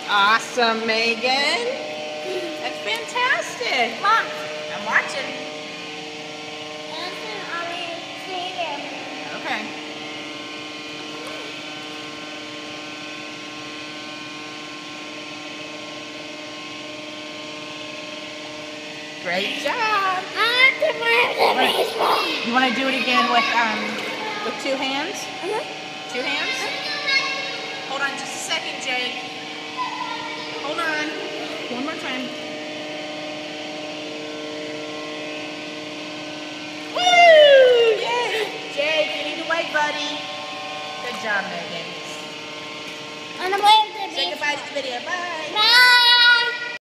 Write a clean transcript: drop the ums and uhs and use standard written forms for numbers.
Awesome, Megan. That's fantastic. Mom. I'm watching. Okay. Great job. You want to do it again with two hands? Two hands? Hold on just a second, Jake. Hold on. One more time. Woo! Yay! Jake, you need to wait, buddy. Good job, Megan. Say goodbye to the video. Bye. Bye.